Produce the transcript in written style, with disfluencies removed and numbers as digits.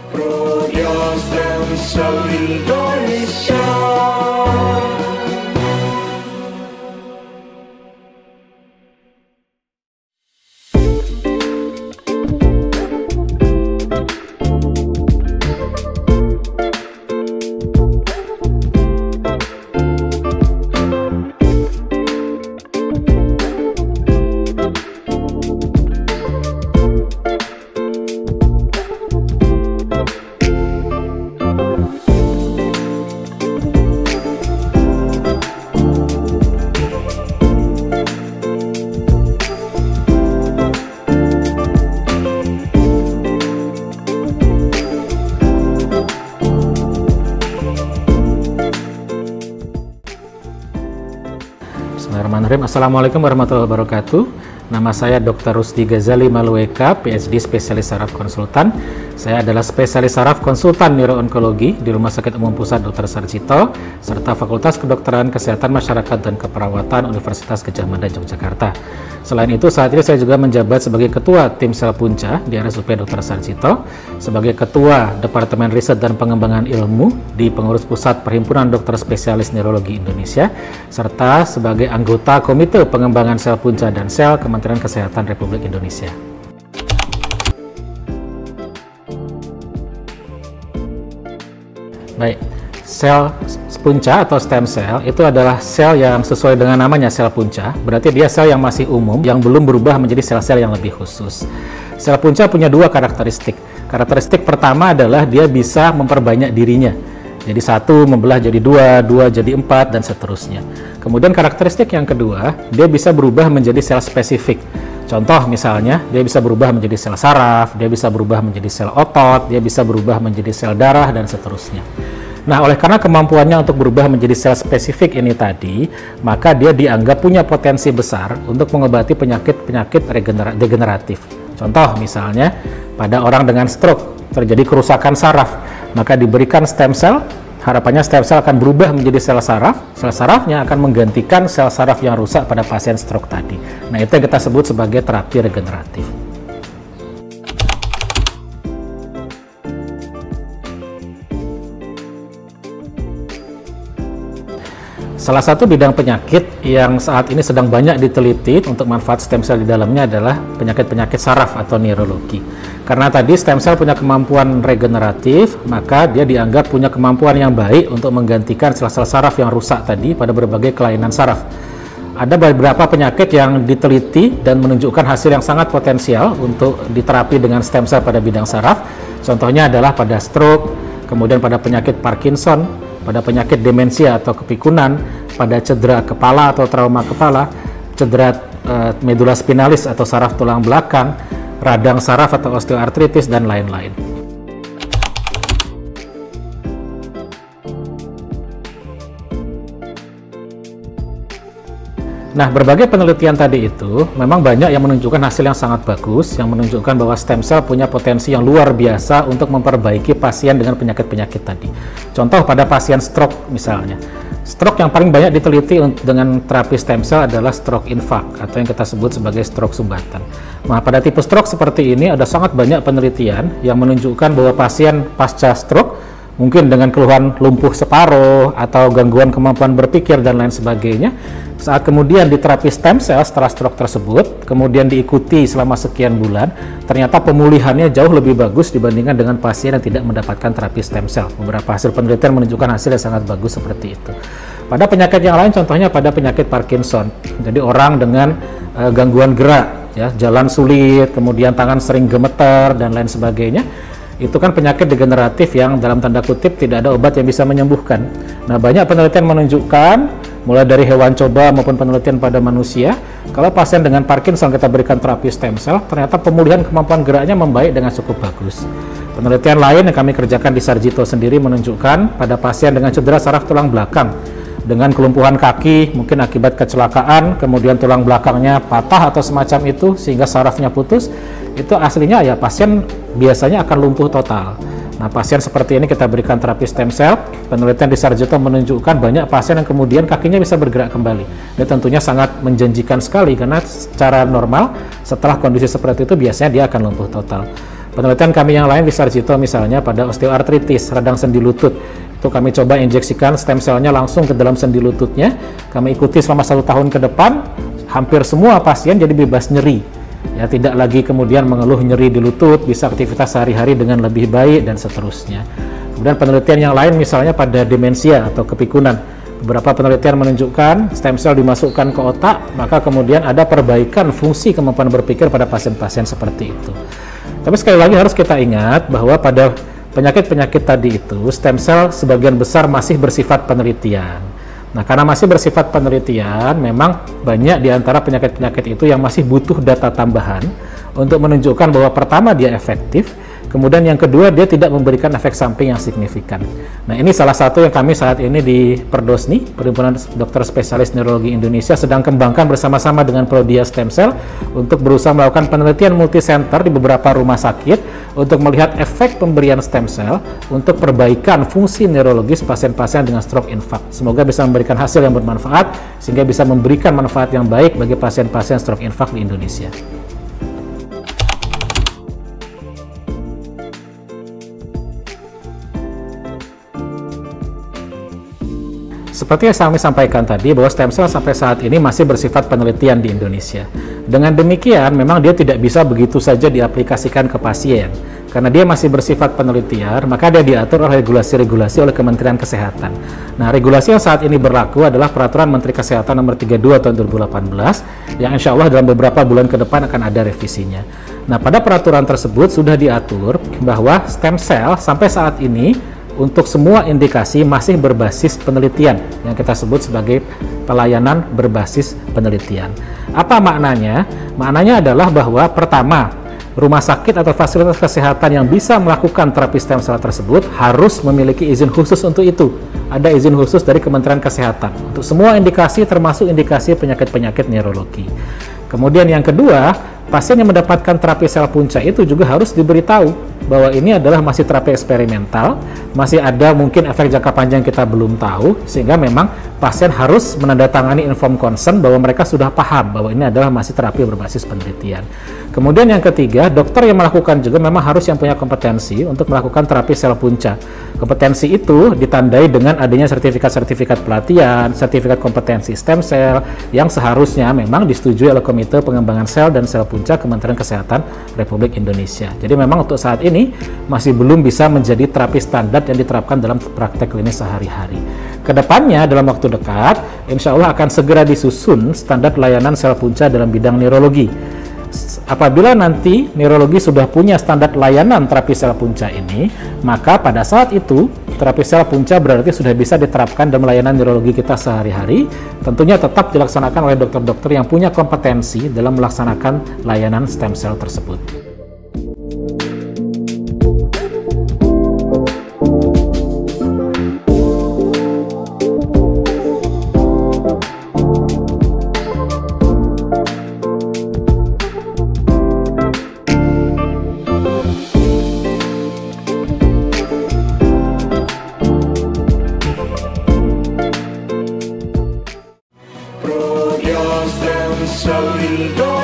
Program Stem Cell Indonesia. Assalamualaikum warahmatullahi wabarakatuh. Nama saya Dr. Rusdi Ghazali Malueka, PhD Spesialis Saraf Konsultan. Saya adalah spesialis saraf konsultan neuroonkologi di Rumah Sakit Umum Pusat Dr. Sarjito, serta Fakultas Kedokteran Kesehatan Masyarakat dan Keperawatan Universitas Gadjah Mada, Yogyakarta. Selain itu, saat ini saya juga menjabat sebagai Ketua Tim Sel Punca di RSUP Dr. Sarjito, sebagai Ketua Departemen Riset dan Pengembangan Ilmu di Pengurus Pusat Perhimpunan Dokter Spesialis Neurologi Indonesia, serta sebagai anggota Komite Pengembangan Sel Punca dan Sel Kementerian Kesehatan Republik Indonesia. Baik, sel punca atau stem cell itu adalah sel yang sesuai dengan namanya sel punca, berarti dia sel yang masih umum yang belum berubah menjadi sel-sel yang lebih khusus. Sel punca punya dua karakteristik. Karakteristik pertama adalah dia bisa memperbanyak dirinya. Jadi satu membelah jadi dua, dua jadi empat, dan seterusnya. Kemudian karakteristik yang kedua, dia bisa berubah menjadi sel spesifik. Contoh misalnya, dia bisa berubah menjadi sel saraf, dia bisa berubah menjadi sel otot, dia bisa berubah menjadi sel darah, dan seterusnya. Nah, oleh karena kemampuannya untuk berubah menjadi sel spesifik ini tadi, maka dia dianggap punya potensi besar untuk mengobati penyakit-penyakit degeneratif. Contoh misalnya, pada orang dengan stroke, terjadi kerusakan saraf, maka diberikan stem cell, harapannya stem cell akan berubah menjadi sel sarafnya akan menggantikan sel saraf yang rusak pada pasien stroke tadi. Nah, itu yang kita sebut sebagai terapi regeneratif. Salah satu bidang penyakit yang saat ini sedang banyak diteliti untuk manfaat stem cell di dalamnya adalah penyakit-penyakit saraf atau neurologi. Karena tadi stem cell punya kemampuan regeneratif, maka dia dianggap punya kemampuan yang baik untuk menggantikan sel-sel saraf yang rusak tadi pada berbagai kelainan saraf. Ada beberapa penyakit yang diteliti dan menunjukkan hasil yang sangat potensial untuk diterapi dengan stem cell pada bidang saraf. Contohnya adalah pada stroke, kemudian pada penyakit Parkinson, pada penyakit demensia atau kepikunan, pada cedera kepala atau trauma kepala, cedera medula spinalis atau saraf tulang belakang, radang saraf atau osteoartritis, dan lain-lain. Nah, berbagai penelitian tadi itu memang banyak yang menunjukkan hasil yang sangat bagus, yang menunjukkan bahwa stem cell punya potensi yang luar biasa untuk memperbaiki pasien dengan penyakit-penyakit tadi. Contoh pada pasien stroke misalnya. Stroke yang paling banyak diteliti dengan terapi stem cell adalah stroke infark atau yang kita sebut sebagai stroke sumbatan. Nah, pada tipe stroke seperti ini ada sangat banyak penelitian yang menunjukkan bahwa pasien pasca stroke mungkin dengan keluhan lumpuh separuh atau gangguan kemampuan berpikir dan lain sebagainya, saat kemudian diterapi stem cell setelah stroke tersebut, kemudian diikuti selama sekian bulan, ternyata pemulihannya jauh lebih bagus dibandingkan dengan pasien yang tidak mendapatkan terapi stem cell. Beberapa hasil penelitian menunjukkan hasil yang sangat bagus seperti itu. Pada penyakit yang lain, contohnya pada penyakit Parkinson, jadi orang dengan gangguan gerak, ya, jalan sulit, kemudian tangan sering gemeter dan lain sebagainya, itu kan penyakit degeneratif yang dalam tanda kutip tidak ada obat yang bisa menyembuhkan. Nah, banyak penelitian menunjukkan, mulai dari hewan coba maupun penelitian pada manusia, kalau pasien dengan Parkinson kita berikan terapi stem cell, ternyata pemulihan kemampuan geraknya membaik dengan cukup bagus. Penelitian lain yang kami kerjakan di Sarjito sendiri menunjukkan pada pasien dengan cedera saraf tulang belakang, dengan kelumpuhan kaki, mungkin akibat kecelakaan, kemudian tulang belakangnya patah atau semacam itu, sehingga sarafnya putus, itu aslinya ya pasien biasanya akan lumpuh total. Nah, pasien seperti ini kita berikan terapi stem cell. Penelitian di Sarjito menunjukkan banyak pasien yang kemudian kakinya bisa bergerak kembali. Ini tentunya sangat menjanjikan sekali, karena secara normal setelah kondisi seperti itu biasanya dia akan lumpuh total. Penelitian kami yang lain di Sarjito misalnya pada osteoartritis, radang sendi lutut, itu kami coba injeksikan stem cell-nya langsung ke dalam sendi lututnya. Kami ikuti selama 1 tahun ke depan, hampir semua pasien jadi bebas nyeri. Ya, tidak lagi kemudian mengeluh nyeri di lutut, bisa aktivitas sehari-hari dengan lebih baik dan seterusnya. Kemudian penelitian yang lain misalnya pada demensia atau kepikunan. Beberapa penelitian menunjukkan stem cell dimasukkan ke otak, maka kemudian ada perbaikan fungsi kemampuan berpikir pada pasien-pasien seperti itu. Tapi sekali lagi harus kita ingat bahwa pada penyakit-penyakit tadi itu stem cell sebagian besar masih bersifat penelitian. Nah, karena masih bersifat penelitian, memang banyak di antara penyakit-penyakit itu yang masih butuh data tambahan untuk menunjukkan bahwa pertama dia efektif, kemudian yang kedua dia tidak memberikan efek samping yang signifikan. Nah, ini salah satu yang kami saat ini di Perdosni, Perhimpunan Dokter Spesialis Neurologi Indonesia, sedang kembangkan bersama-sama dengan Prodia Stem Cell untuk berusaha melakukan penelitian multisenter di beberapa rumah sakit untuk melihat efek pemberian stem cell untuk perbaikan fungsi neurologis pasien-pasien dengan stroke infark. Semoga bisa memberikan hasil yang bermanfaat sehingga bisa memberikan manfaat yang baik bagi pasien-pasien stroke infark di Indonesia. Seperti yang kami sampaikan tadi, bahwa stem cell sampai saat ini masih bersifat penelitian di Indonesia. Dengan demikian, memang dia tidak bisa begitu saja diaplikasikan ke pasien. Karena dia masih bersifat penelitian, maka dia diatur oleh regulasi-regulasi oleh Kementerian Kesehatan. Nah, regulasi yang saat ini berlaku adalah Peraturan Menteri Kesehatan Nomor 32 Tahun 2018, yang insya Allah dalam beberapa bulan ke depan akan ada revisinya. Nah, pada peraturan tersebut sudah diatur bahwa stem cell sampai saat ini untuk semua indikasi masih berbasis penelitian yang kita sebut sebagai pelayanan berbasis penelitian. Apa maknanya? Maknanya adalah bahwa pertama, rumah sakit atau fasilitas kesehatan yang bisa melakukan terapi stem cell tersebut harus memiliki izin khusus untuk itu. Ada izin khusus dari Kementerian Kesehatan untuk semua indikasi termasuk indikasi penyakit-penyakit neurologi. Kemudian yang kedua, pasien yang mendapatkan terapi sel punca itu juga harus diberitahu bahwa ini adalah masih terapi eksperimental, masih ada mungkin efek jangka panjang kita belum tahu, sehingga memang pasien harus menandatangani informed consent bahwa mereka sudah paham bahwa ini adalah masih terapi berbasis penelitian. Kemudian yang ketiga, dokter yang melakukan juga memang harus yang punya kompetensi untuk melakukan terapi sel punca. Kompetensi itu ditandai dengan adanya sertifikat-sertifikat pelatihan, sertifikat kompetensi stem cell yang seharusnya memang disetujui oleh Komite Pengembangan Sel dan Sel Punca Kementerian Kesehatan Republik Indonesia. Jadi memang untuk saat ini masih belum bisa menjadi terapi standar yang diterapkan dalam praktek klinis sehari-hari. Kedepannya dalam waktu dekat, insya Allah akan segera disusun standar layanan sel punca dalam bidang neurologi. Apabila nanti neurologi sudah punya standar layanan terapi sel punca ini, maka pada saat itu terapi sel punca berarti sudah bisa diterapkan dalam layanan neurologi kita sehari-hari. Tentunya tetap dilaksanakan oleh dokter-dokter yang punya kompetensi dalam melaksanakan layanan stem cell tersebut. Prodia Stem Cell